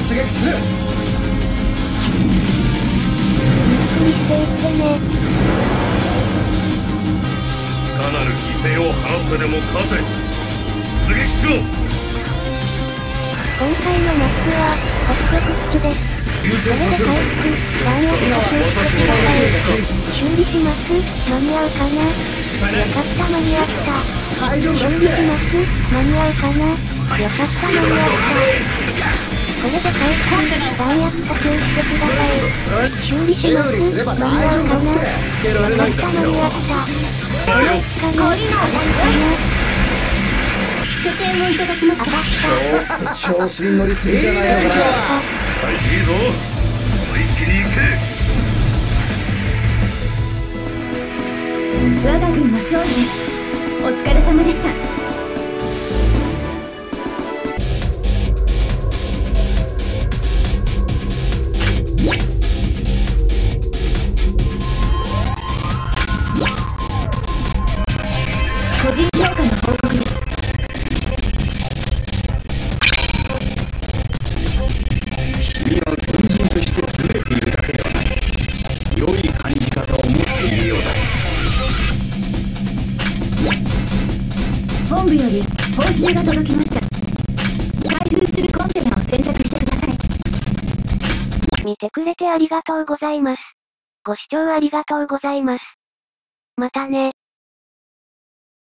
出撃する。 ゆっくりしていってね。 いかなる犠牲を払ってでも勝て。出撃しろ。 今回のマップは、北極基地です。 優これで先させる。 回復、弾薬補修してください。修理します。間に合うかな。よかった間に合った。 大丈夫だっ修理しまて。 す。間に合うかな。よかった間に合った。これで回復、弾薬補給してください。修理しま修理すす。 れば間に合うかな。 大丈夫だって。 よかった間に合った。これかな。当たるかな。 拠点をいただきまし当た。 たった。 ちょっと調子に乗りすぎじゃないのかな。 開始いいぞ。思いっきり行け。 我が軍の勝利です。お疲れ様でした。個人評価の報告です。 君は軍人として優れているだけではない。良い感じ方を持っているようだ。 本部より報酬が届きました。開封するコンテナを選択してください。 見てくれてありがとうございます。ご視聴ありがとうございます。またね。